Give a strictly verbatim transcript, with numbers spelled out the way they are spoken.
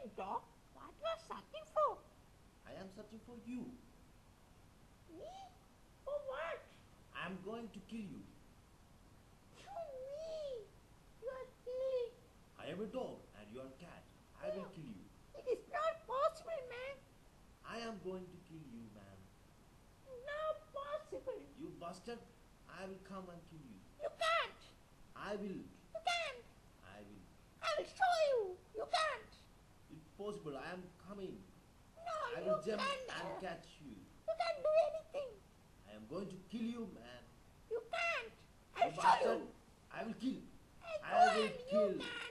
searching, dog? What you are searching for? I am searching for you. Me? For what? I am going to kill you. You me? You are killing. I am a dog and you are a cat. I will kill you. It is not possible, man. I am going to kill you, man. Not possible. You bastard. I will come and kill you. You can't. I will. You can't. I will. I will show you. You can't. It's possible. I am coming. No, I you will jump can't. and catch you. You can't do anything. I am going to kill you, man. You can't. You I'll show bastard. you. I will kill. I I will can't. kill. You can't.